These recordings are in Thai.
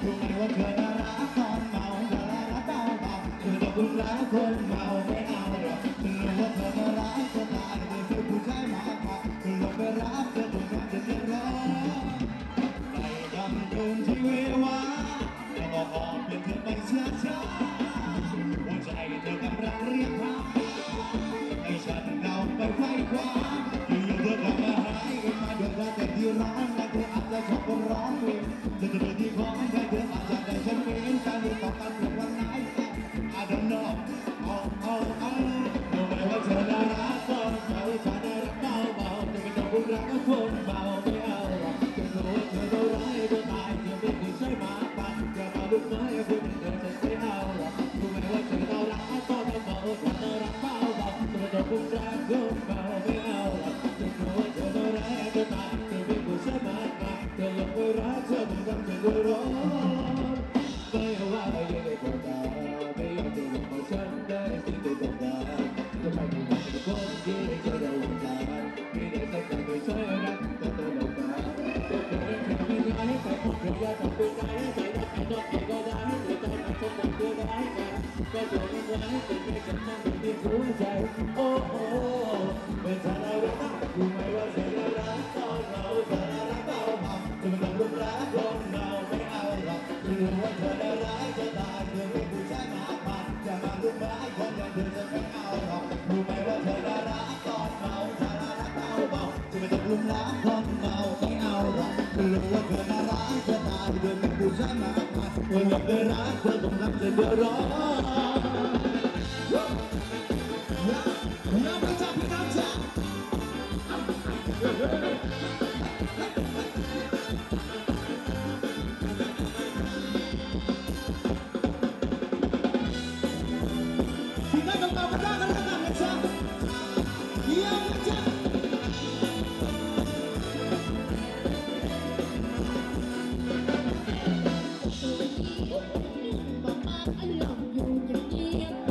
รู้ไหมว่าเธอน่ารักตอนเมาดาราเบาเบาเธอจะบุญรักคนเมาไม่เอาหรอกรู้ว่าเธอน่ารักจะตายเธอคือผู้ชายมากกว่าเธอลงไปรับเธอคงต้องจะเดือดร้อนไปดำคืนที่เววาแล้วบอกออกเป็นเธอไปช้าๆหัวใจเธอกำลังเรียกหาให้ฉันเราไปไขว้คว้าอยู่ๆเธอกลับมาหายกันมาเดือดร้อนแต่ที่ร้อนและเธออาจจะชอบคนร้องเพลงเธอจะเดินที่ของใครเธออาจจะได้ฉันเป็นการเรียนต่อกันเพียงวันไหน I don't know รู้ไหมว่าเธอน่ารักตอนเมาฉันน่ารักเบาๆจะไม่ต้องพูดรักกับคนเมาไม่เอาหรอกจะรู้ว่าเธอโดนร้ายโดนตายเธอไม่เคยใช่มาปันอย่ามาลุกไม้คุณเธอจะไม่เอาหรอกรู้ไหมว่าเธอน่ารักตอนเมาฉันน่ารักเบาๆจะไม่ต้องพูดรักคนเมาไม่เอาหรอกจะรู้ว่าเธอโดนร้ายโดนตายเธอไม่เคยใช่มาปันเธอลงไปรักเธอไม่ต้องเธอโดนร้อนไม่ว่าอะไรยังไงก็ตามไม่ยอมจะลงมาฉันได้สิ่งที่ต้องการจะไปที่ไหนก็คนที่จะระวังกันไม่ได้สักแต่ไม่ใช่รักแต่ตัวเรากันจะเป็นแค่ไม่ได้แต่ผมอยากจะเป็นได้ใจรักใครนอกใครก็ได้แต่ใจมันคงต้องเพื่อได้กันก็โดนไว้เป็นแค่ฉันนั่งอยู่ที่หัวใจโอ้โหเป็นเธอน่ารักรู้ไหมว่าเธอน่ารักตอนเราเธอน่ารักเบาๆจะไม่ต้องรุนแรงคนเราไม่เอาหรอกรู้ว่าเธอน่ารักจะตายเธอเป็นผู้ชายมากมายอย่ามาลุกไม้คนอย่างเธอจะไม่เอาหรอกรู้ไหมว่าเธอน่ารักตอนเมาเธอน่ารักเบาๆจะไม่ต้องรุนแรงคนเมาไม่เอาหรอกรู้ว่าเธอน่ารักจะตายเธอเป็นผู้ชายมากมายคนอย่างเธอรักเธอต้องรับเธอเดือดร้อนอย่าไปจับพี่น้ำจ้าพี่น้ำต้องมาประจันกันกันนะจ๊ะอย่าไปจับบอกมาอารมณ์อยู่อย่างเงียบ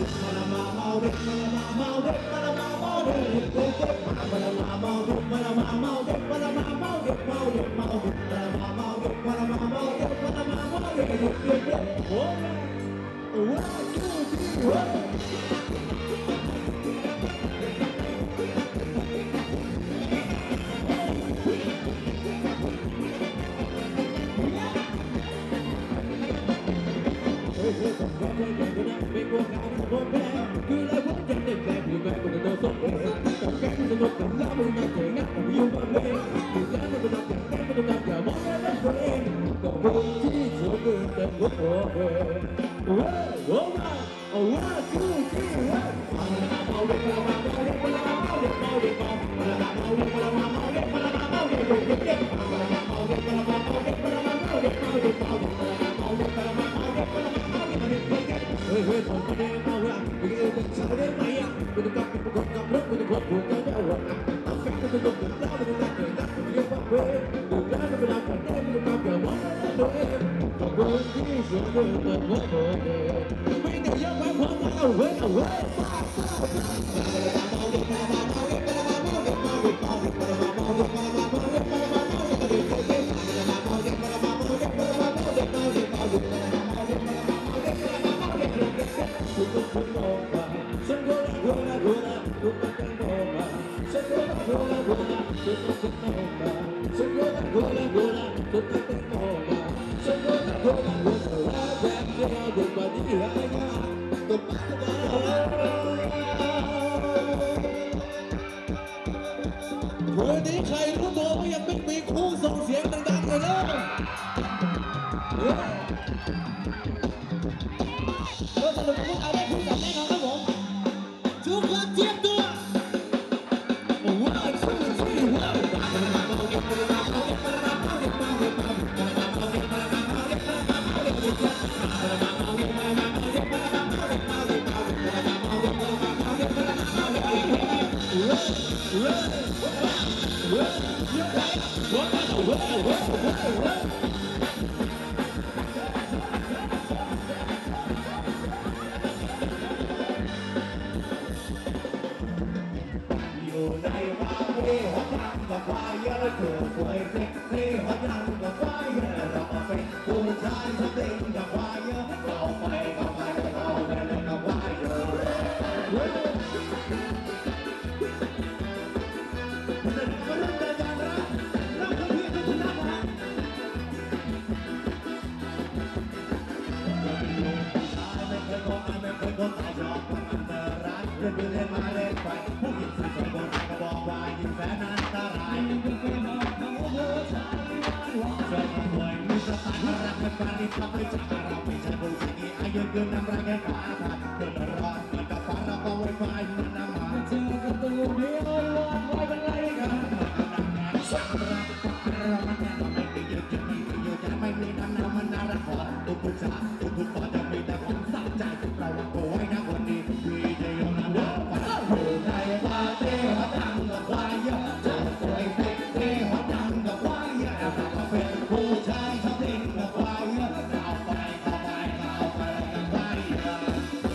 วันนี้ใครรู้ตัวว่ายังไม่มีคู่ส่งเสียงดังๆเลยเนอะก็สรุปว่าเอาได้คู่กับแน่นอนครับผมทุกคนเตรียมตัวว้าวชื่อว้าวอยู่ในป่าที่หัวใจกับควายเยอะถูกหวยเซ็กซี่หัวใจกับควายเยอะเราเป็นผู้ชายสติงกับควายเยอะเราไปกับควายเราไปเล่นกับควายเยอะเล่นเล่นมาเล่นไปผู้หญิงสวยๆโบราณก็บอกว่ายิ่งแสนอันตรายเจอคนรวยมีสไตล์รักเป็นการที่ทำให้ใจเราไม่ใช่ผู้หญิงที่อายุยืนนำรักแค่ขาขาดเดินร้อนเหมือนกับฟ้าเราก็ไวไฟมันนำมาเจอกันตัวเดียววันไว้เป็นไรกันสักรักเรามันแน่นอนไม่ได้ยืดจะมีอยู่จะไม่มีน้ำหนักมันน่ารักพอทุกผู้ชายทุกคนจะมีแต่ความสะใจเราว่าโอ้ยนะคนนี้วีจะยอมรับอยู่ในปาร์ตี้หัวดังกับควายเยอะเจอสวยเซ็กซี่หัวดังกับควายเยอะเราก็เป็นผู้ชายชอบเล่นกับควายเยอะเข้าไปกับควายเยอะ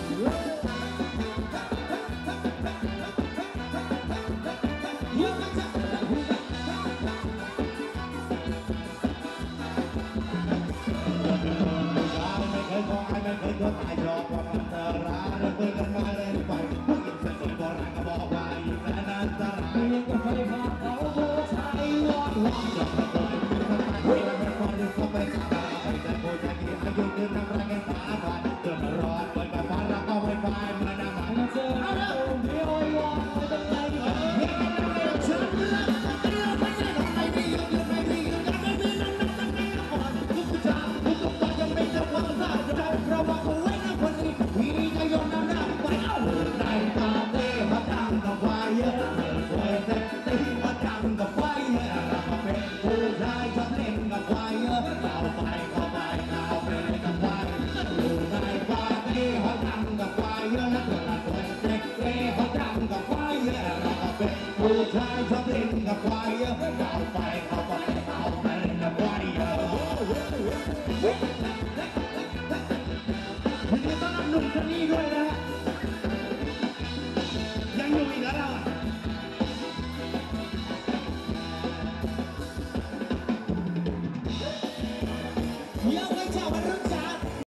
ไม่เคยก็ตายยอมว่ามันจะร้ายเราเดินกันมาเล่นไปผู้หญิงสวยๆโบราณก็บอกว่ายิ่งแสนอันตรายยังก็เคยพาเขาผู้ชายวอดวอนจะมาปล่อยมือทำไมไม่ปล่อยเดี๋ยวเขาไปจับเราไปแต่ผู้ชายที่อายุยืนนำรักแค่ขาขาดเกิดร้อนเหมือนกับฟ้าเราก็ไวไฟมันนำมาเจอเราเดียววอนไม่เป็นไรฉันรักเดียวไม่ใช่ของใครที่ยืนไม่ที่ยืนกันไม่มีนั่งอ่อนทุกผู้ชายทุกคนยังไม่จะความสะใจเราว่าโอ้ยนะคนนี้พี่จะยอมนำหน้าไปเอาในตาเต้มาดังกับควายเยอะสวยเซ็กซี่มาดังกับควายเยอะเราเป็นผู้ชายชอบเล่นกับควายเยอะเข้าไปเล่นกับควายอยู่ในปาร์ตี้เขาดังกับควายเยอะนะเราสวยเซ็กซี่เขาดังกับควายเยอะเราเป็นผู้ชายชอบเล่นกับควายเยอะเข้าไปเล่นกับควายเยอะวันนี้ต้อนรับหนุ่มคนนี้ด้วยนะเยี่ยม